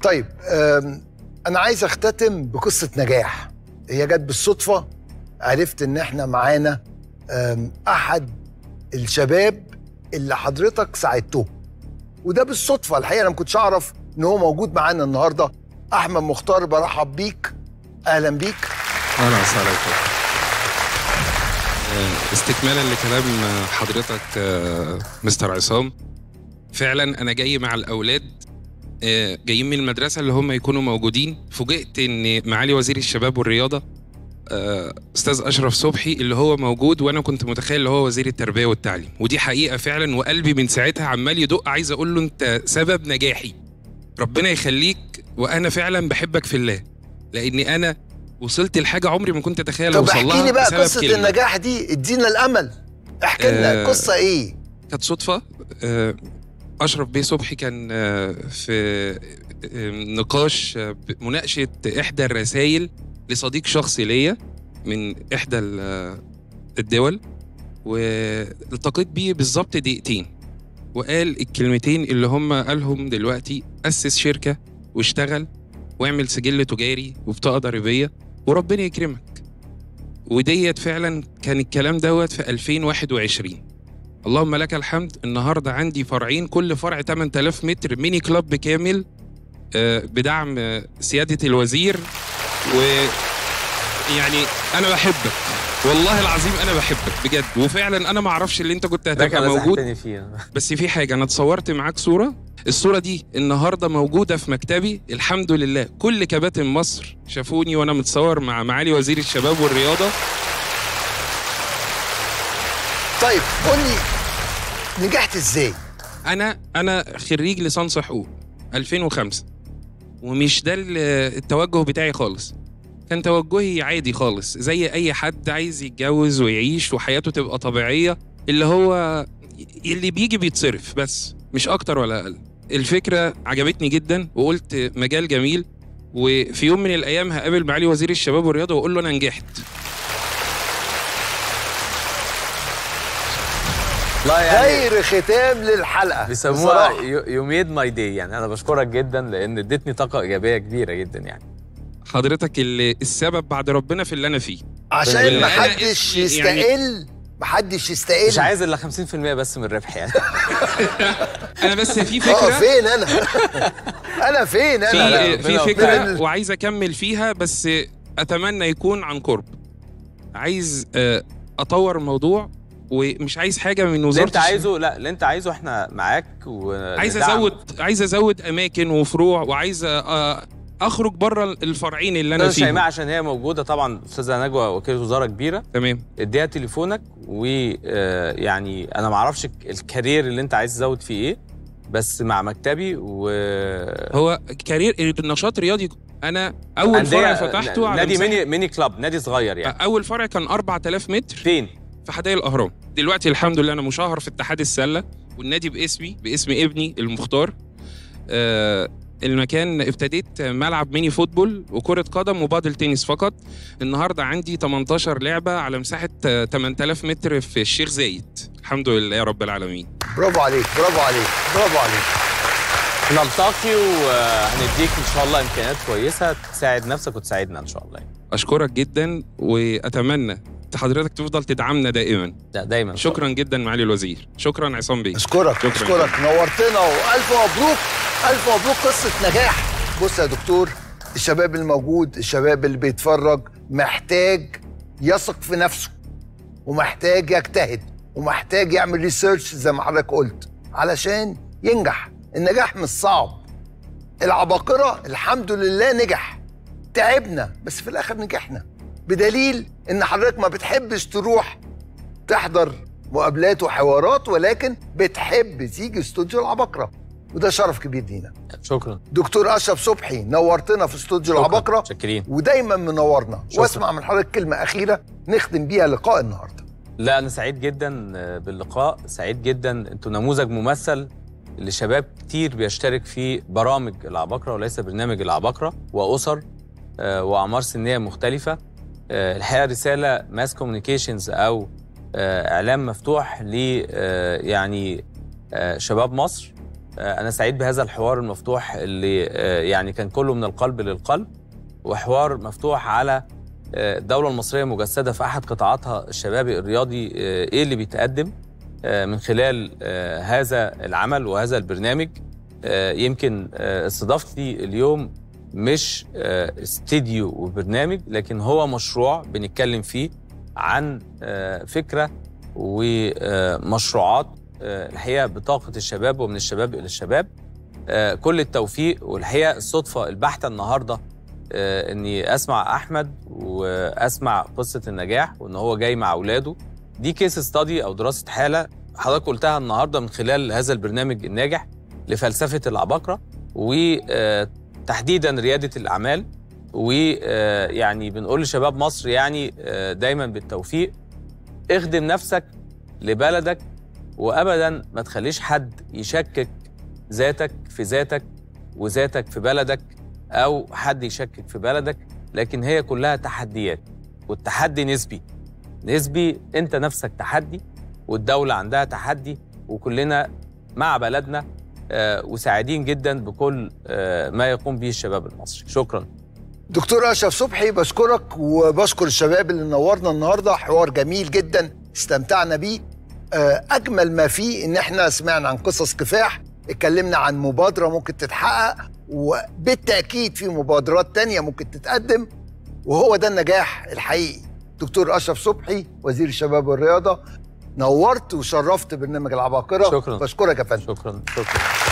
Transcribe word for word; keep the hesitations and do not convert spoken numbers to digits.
طيب انا عايز اختتم بقصه نجاح هي جت بالصدفه. عرفت ان احنا معانا احد الشباب اللي حضرتك ساعدته، وده بالصدفه الحقيقه. انا ما كنتش اعرف ان هو موجود معانا النهارده. احمد مختار، برحب بيك. اهلا بيك. اهلا وسهلا بك. استكمالا لكلام حضرتك مستر عصام، فعلا انا جاي مع الاولاد جايين من المدرسه اللي هم يكونوا موجودين. فوجئت ان معالي وزير الشباب والرياضه استاذ اشرف صبحي اللي هو موجود، وانا كنت متخيل اللي هو وزير التربيه والتعليم، ودي حقيقه فعلا. وقلبي من ساعتها عمال يدق، عايز اقول له انت سبب نجاحي، ربنا يخليك، وانا فعلا بحبك في الله، لاني انا وصلت لحاجه عمري ما كنت اتخيل اوصل لها. طب احكي لي بقى قصه كلمة. النجاح دي، ادينا الامل، احكي لنا آه القصه ايه. كانت صدفه. آه اشرف بيه صبحي كان آه في آه نقاش آه مناقشه احدى الرسائل لصديق شخصي ليا من احدى الدول، والتقيت بيه بالظبط دقيقتين، وقال الكلمتين اللي هم قالهم دلوقتي: اسس شركه واشتغل واعمل سجل تجاري وبطاقه ضريبيه وربنا يكرمك. وديت فعلا كان الكلام دوت في ألفين وواحد وعشرين. اللهم لك الحمد، النهارده عندي فرعين، كل فرع ثمانية آلاف متر، ميني كلاب كامل بدعم سياده الوزير. ويعني انا بحبك والله العظيم، انا بحبك بجد، وفعلا انا ما اعرفش اللي انت كنت هتبقى موجود، بس في حاجه انا اتصورت معاك صوره. الصوره دي النهارده موجوده في مكتبي الحمد لله. كل كباتن مصر شافوني وانا متصور مع معالي وزير الشباب والرياضه. طيب قول لي نجحت ازاي؟ انا انا خريج ليسانس حقوق ألفين وخمسة، ومش ده التوجه بتاعي خالص. كان توجهي عادي خالص زي اي حد عايز يتجوز ويعيش وحياته تبقى طبيعيه، اللي هو اللي بيجي بيتصرف بس، مش اكتر ولا اقل. الفكره عجبتني جدا وقلت مجال جميل، وفي يوم من الايام هقابل معالي وزير الشباب والرياضه واقول له انا نجحت. لا يعني خير ختام للحلقه بيسموها يو ميد ماي داي. يعني انا بشكرك جدا لان اديتني طاقه ايجابيه كبيره جدا. يعني حضرتك اللي السبب بعد ربنا في اللي انا فيه، عشان محدش يستقل. يعني محدش يستقل. مش عايز الا خمسين في المية بس من الربح يعني. انا بس في فكره. اه فين انا؟ انا فين انا؟ في, في فكره وعايز اكمل فيها، بس اتمنى يكون عن قرب. عايز اطور الموضوع ومش عايز حاجه من وزاره اللي انت عايزه. لا اللي انت عايزه احنا معاك. عايز ازود عايز ازود اماكن وفروع، وعايز اخرج بره الفرعين اللي انا فيهم. شيماء عشان هي موجوده طبعا، استاذه نجوى وكيله وزاره كبيره. تمام. اديها تليفونك، ويعني انا ما اعرفش الكارير اللي انت عايز تزود فيه ايه، بس مع مكتبي. و هو كارير النشاط رياضي. انا اول فرع فتحته على نادي ميني ميني كلاب، نادي صغير يعني. اول فرع كان أربعة آلاف متر. فين؟ في حدائق الاهرام. دلوقتي الحمد لله انا مشهر في اتحاد السله، والنادي باسمي باسم ابني المختار. آه المكان ابتديت ملعب ميني فوتبول وكرة قدم وبادل تنس فقط. النهارده عندي تمنتاشر لعبة على مساحة ثمانية آلاف متر في الشيخ زايد. الحمد لله يا رب العالمين. برافو عليك، برافو عليك، برافو عليك. نلتقي وهنديك ان شاء الله امكانيات كويسة تساعد نفسك وتساعدنا ان شاء الله. اشكرك جدا، واتمنى حضرتك تفضل تدعمنا دائما. لا دايما. شكرا جدا معالي الوزير. شكرا عصام بيه. اشكرك اشكرك نورتنا والف مبروك، الف مبروك. قصه نجاح. بص يا دكتور، الشباب الموجود، الشباب اللي بيتفرج محتاج يثق في نفسه، ومحتاج يجتهد، ومحتاج يعمل ريسيرش زي ما حضرتك قلت علشان ينجح. النجاح مش صعب. العباقره الحمد لله نجح، تعبنا بس في الاخر نجحنا، بدليل ان حضرتك ما بتحبش تروح تحضر مقابلات وحوارات، ولكن بتحب تيجي استوديو العباقرة، وده شرف كبير لينا. شكرا دكتور اشرف صبحي، نورتنا في استوديو العباقرة. شكرين. ودايما منورنا. شكرا. واسمع من حضرتك كلمة أخيرة نختم بيها لقاء النهارده. لا انا سعيد جدا باللقاء، سعيد جدا. انتوا نموذج ممثل لشباب كتير بيشترك في برامج العباقرة وليس برنامج العباقرة، واسر واعمار سنيه مختلفه. الحقيقه رساله ماس كوميونيكيشنز او اعلام مفتوح ل يعني شباب مصر أنا سعيد بهذا الحوار المفتوح اللي يعني كان كله من القلب للقلب، وحوار مفتوح على الدولة المصرية مجسدة في أحد قطاعاتها الشبابي الرياضي، إيه اللي بيتقدم من خلال هذا العمل وهذا البرنامج. يمكن استضافتي اليوم مش استديو وبرنامج، لكن هو مشروع بنتكلم فيه عن فكرة ومشروعات الحقيقة بطاقة الشباب ومن الشباب إلى الشباب. كل التوفيق. والحقيقة الصدفة البحتة النهاردة اني اسمع احمد واسمع قصه النجاح وان هو جاي مع اولاده. دي كيس ستادي او دراسه حاله حضرتك قلتها النهارده من خلال هذا البرنامج الناجح لفلسفه العباقره وتحديدا رياده الاعمال. ويعني بنقول لشباب مصر يعني دايما بالتوفيق، اخدم نفسك لبلدك وابدا ما تخليش حد يشكك ذاتك في ذاتك وذاتك في بلدك، أو حد يشكك في بلدك. لكن هي كلها تحديات، والتحدي نسبي نسبي. أنت نفسك تحدي، والدولة عندها تحدي، وكلنا مع بلدنا آه وسعيدين جدا بكل آه ما يقوم به الشباب المصري. شكرا دكتور أشرف صبحي، بشكرك وبشكر الشباب اللي نورنا النهارده. حوار جميل جدا استمتعنا بيه. آه أجمل ما فيه إن احنا سمعنا عن قصص كفاح، اتكلمنا عن مبادرة ممكن تتحقق، وبالتأكيد في مبادرات تانية ممكن تتقدم، وهو ده النجاح الحقيقي. دكتور أشرف صبحي وزير الشباب والرياضة، نورت وشرفت برنامج العباقرة. شكرا. بشكرك يا فندم. شكرا شكرا